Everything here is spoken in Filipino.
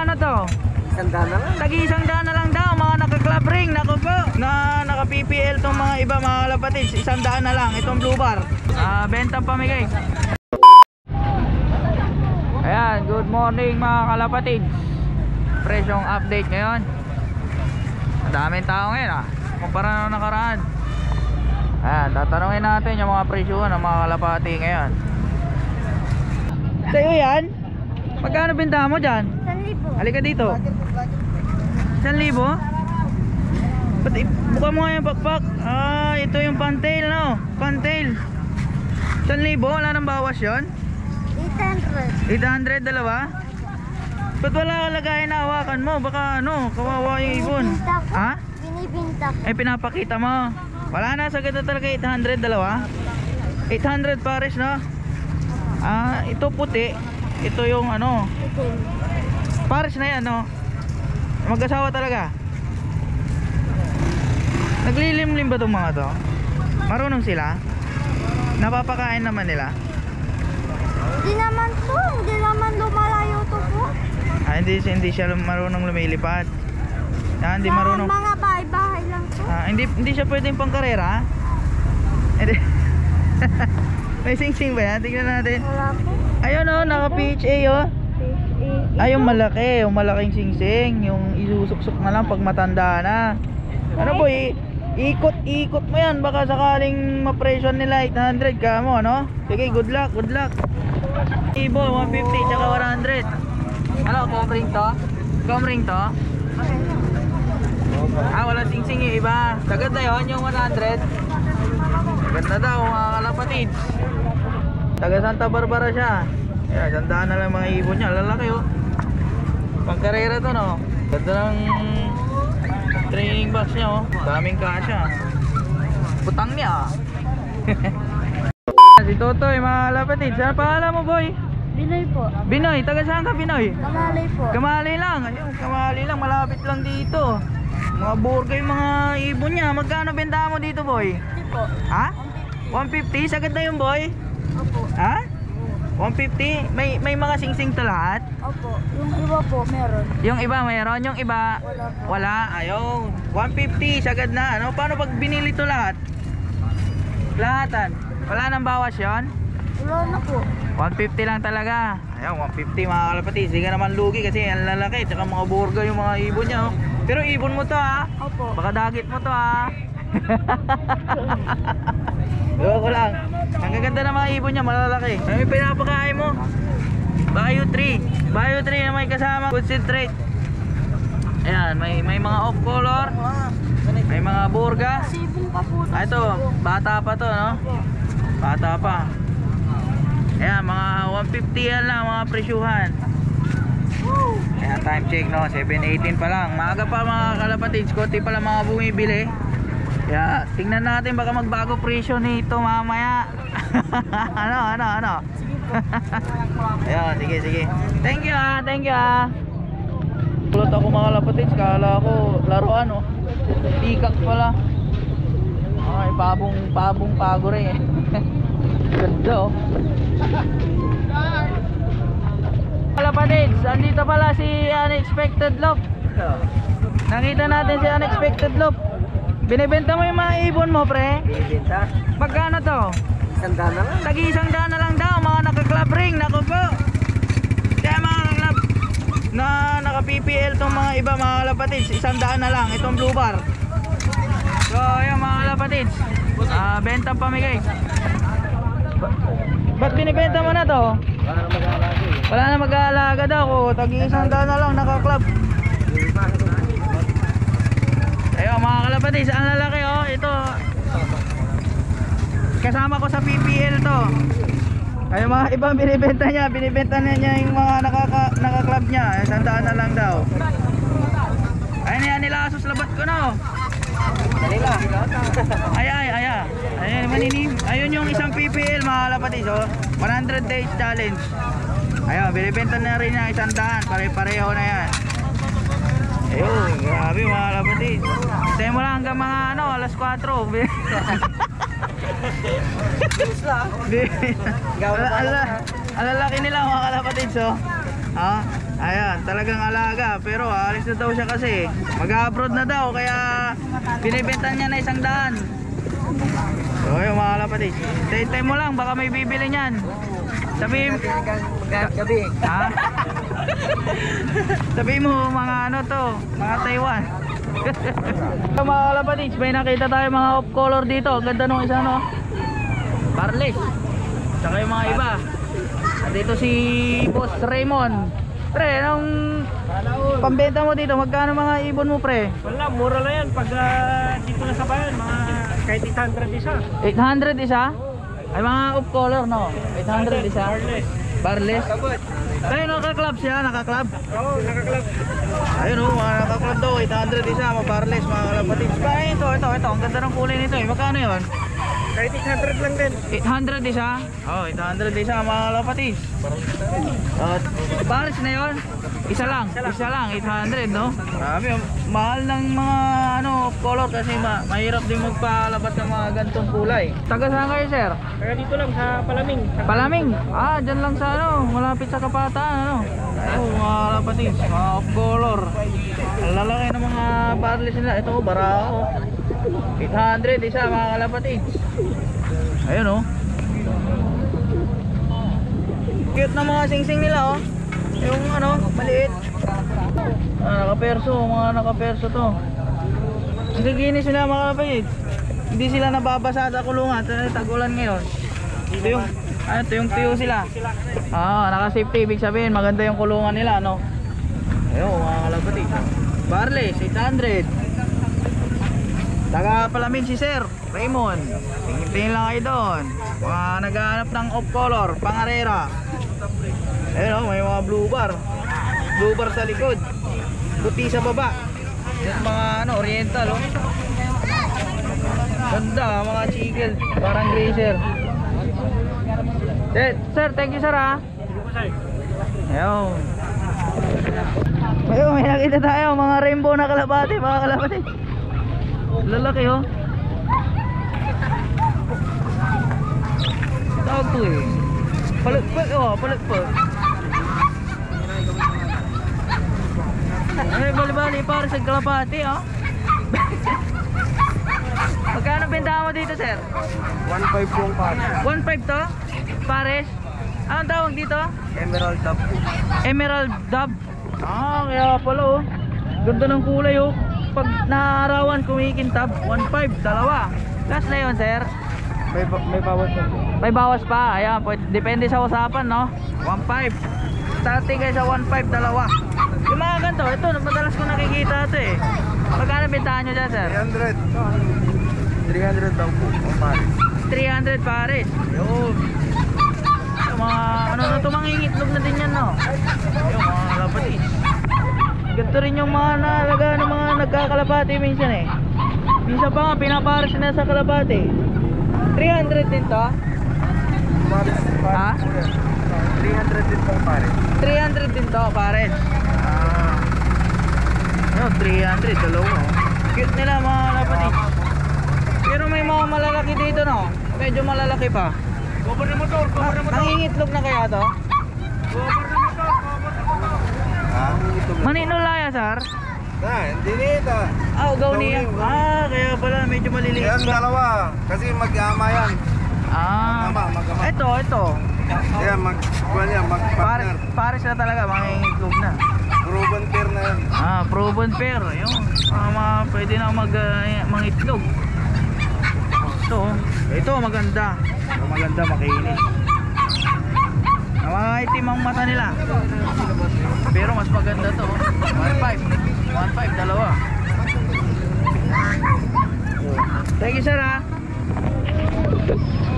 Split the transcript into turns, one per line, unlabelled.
Ano to?
Isang daan na lang.
Tagi isang daan na lang daw mga naka-club ring. Naku po, na naka-PPL tong mga iba mga kalapatids. Isang daan na lang itong blue bar. Benta pamigay. Ayan, good morning mga kalapatids. Presyong update ngayon. Daming tao ngayon kumpara na nakaraan. Ayan, tatanungin natin yung mga presyo ng mga kalapati ngayon. Sa'yo yan? Magkano benta mo dyan?
1,000.
Halika dito. 1,000? Ba't buka mo nga yung pakpak? Ito yung pantail, no? Pantail 1,000? Wala nang bawas yun?
800.
800, dalawa? Ba't wala kalagayan na hawakan mo? Baka ano, kawawa yung ibon. Ha?
Binibinta ko.
Ay pinapakita mo. Wala na, sagad na talaga 800, dalawa? 800 pares, no? Ito puti. Ito yung ano, pares na yan, no? Mag-asawa talaga. Naglilimlim ba itong mga to? Marunong sila? Napapakain naman nila?
Hindi naman lumalayo to po.
Hindi siya marunong lumilipad. Hindi marunong.
Mga bahay-bahay lang to.
Hindi siya pwedeng pangkarera. Hindi. May sing-sing ba yan? Tingnan natin.
Wala po.
Ayun oh, naka PHA oh. Ay, yung malaki, yung malaking sing-sing, yung isusuksok na lang pag matanda na. Ano po, ikot-ikot mo yan, baka sakaling ma-presyon nila 800 ka mo, no? Sige, good luck, good luck. Ibo, 150 tsaka 100. Ano, comring to? Comring to? Wala sing-sing yung iba. Sagad na yun, yung 100. Ganda daw mga kalapatids. Taga Santa Barbara siya. Ayan, sandaan na lang mga ibon niya. Lalaki oh. Pangkarera to, no? Ganda ng training box niya oh. Daming kasya. Putang niya. Si Totoy mga kalapatids. Ano pangalan mo, boy?
Binoy po.
Binoy, taga saan ka, Binoy?
Kamalay po.
Kamali lang. Ayun, kamali lang, malapit lang dito. Mga burga yung mga ibon niya. Magkano benta mo dito, boy?
Hindi po.
Ha? 150? Sagad na yung boy?
Opo.
Ha? 150? May mga sing-sing to lahat?
Opo. Yung iba po meron.
Yung iba mayroon, yung iba
Wala po.
wala. Ayaw. 150 sagad na. Ano? Paano pag binili to lahat? Lahatan. Wala nang bawas yon?
Wala na po.
150 lang talaga. Ayaw, 150 mga kalapati. Hindi ka naman lugi kasi ang lalaki. Tsaka mga burga yung mga ibon niya. Oh. Pero ibon mo to ha.
Opo.
Baka dagit mo to ha. Ko lang. Ang gaganda ng mga ibon niya, malalaki. Ano yung pinapakain mo? Bio 3. Bio 3 na may kasama concentrate. Ayan, may mga off color. May mga burga.
Sibong pa po.
Ito, bata pa to, no? Bata pa. Ayan, mga 150 yan lang, mga presyuhan. Ayan, time check, no? 7:18 pa lang. Maaga pa mga kalapatids, konti pa lang mga bumibili. Kaya tingnan natin baka magbago presyo nito mamaya. Ano? Ayan, sige. Thank you ah. Kulot ako mga kalapatids, kala ko laruan oh. Tikak pala. Ay, pabong pago rin eh. Ganda oh. Kalapatids, andito pala si Unexpected Loop. Nakita natin si Unexpected Loop. Binibenta mo yung mga ibon mo, pre?
Binibenta.
Magkano to?
Isang daan na lang.
Tagi isang daan na lang daw, mga naka-club ring. Naku po. Kaya mga club na naka-PPL tong mga iba mga kalapatids, isang daan na lang itong blue bar. So yung mga kalapatids, benta pamigay. Ba't binibenta mo na to? Wala na mag-aalaga daw ko. Tagi isang daan na lang naka-club. Ayun mga kalapatids, ang lalaki oh. Ito kasama ko sa PPL to. Ayun mga ibang binibenta niya yung mga naka-club niya. Sandaan na lang daw. Ayun yan nila asos labat ko no.
Kanila.
Ayun yung isang PPL mga kalapatids oh. 100 days challenge. Ayun, binibenta na rin niya isang daan. Pare-pareho na yan. Ayun, grabe mga kalapatids. Hintayin mo lang hanggang mga alas 4. Ang lalaki nila mga kalapatids oh. Ayan, talagang alaga. Pero alis na daw siya kasi. Mag-abroad na daw, kaya binibenta niya na 100. So ayun mga kalapatid, hintay mo lang, baka may bibili niyan. Sabihin
Gabi.
ha? Sabihin mo mga ano to, mga Taiwan. Mga kalapatids, may nakita tayo mga off color dito. Ang ganda nung isa, no? Barles. Tsaka yung mga iba. Dito si Boss Raymond. Pre, anong pambenta mo dito? Magkano mga ibon mo, pre?
Wala, mura na yan. Pag dito na sa bayan, mga kahit 800 isa.
800 isa? Ay mga off color, no? 800 isa? Barles. Tayo naka-club siya, naka-club.
Oo, nakaklap.
Ayun o, mga naka-club daw, 800 isa, mga barles, mga kalapatids. Pa, ito, ang ganda ng kulay nito eh. Magkano yun?
Kahit 800 lang din.
800 isa? Oh, 800 isa, mga kalapatids. Pares na yun? Isa lang, 800, no? Sabi, mahal ng mga ano, color kasi mahirap din magpalabas ng mga gantong kulay. Taga saan kayo, sir?
Kaya dito lang sa Palaming.
Palaming? Ah, dyan lang sa ano, malapit sa Kapataan, ano? Oh, mga kalapatids, mga off color. Ang lalaki ng mga barles nila. Ito, barako. 800 isa, mga kalapatids. Ayun, oh. Cute na mga singsing nila, oh. Yung ano, maliit. Nakaperso, mga nakaperso to. Nagiginis sila mga kapatid. Hindi sila nababasa sa kulungan. Tagulan ngayon. Ito yung tiyo sila. Naka-safety. Ibig sabihin, maganda yung kulungan nila, no? Ayun, mga kalapatid. Barles, 800. Taga Palamig si Sir Raymond. Tingin lang kayo doon. Mga naghahanap ng off color, pangarera. Ayun, may mga blue bar. Blue bar sa likod. Puti sa baba. Yung mga ano, oriental, oh. Ganda, mga chicken. Parang grazer. Sir, thank you, sir, ha. Ayun. Ayun, may nakita tayo. Mga rainbow na kalapati, mga kalapati. Lalaki, oh. Tawag to, eh. Palagpag, oh, palagpag. Ay, bali-bali para sa kalapati, oh. Magkano benta mo dito, sir?
1.5 yung pares.
1.5 to? Pares? Anong tawag dito?
Emerald top.
Emerald dub. Kaya pala, oh. Ganda ng kulay, oh. Pag naarawan, kumikintab. 1.5, dalawa. Last na yun, sir.
May bawas na po.
May bawas pa. Ayan, depende sa usapan, no? 1.5. Starting kayo sa 1.5, dalawa. Yung mga ganito, ito, madalas ko nakikita ito, eh. Magkano bintahan nyo dyan, sir?
300 daw po. O pares.
300 pares. Yun. Yung mga, ano na ito, mga ingitlog na din yan, no? Yung mga kalapati. Ganito rin yung mga nalaga ng mga nagkakalapati minsan, eh. Minsan pa nga, pinapares na sa kalapati. 300 din to?
Pares.
Ha?
300 din po pares.
300 din to, pares. Ano, 300, dalawa. Cute nila mga kalapati. Pero may mga malalaki dito, no? Medyo malalaki pa.
Cover na motor, cover na motor.
Nangingitlog na kaya to?
Cover na motor, cover na motor.
Maninulaya, sir?
Hindi nito.
Ugaw niya. Kaya pala medyo maliliit
Yan
pa.
dalawa. Kasi mag-ama yan. Mag-ama.
Ito.
Yan, mag-partner.
Pares na talaga, mga itlog na.
Proven pair na yan.
Proven pair. Ayun. Pwede na mangitlog. Ito maganda. Maganda, makinis. Mga itim ang mata nila. Pero mas maganda to. 1.5, dalawa. Thank you, sir, ha.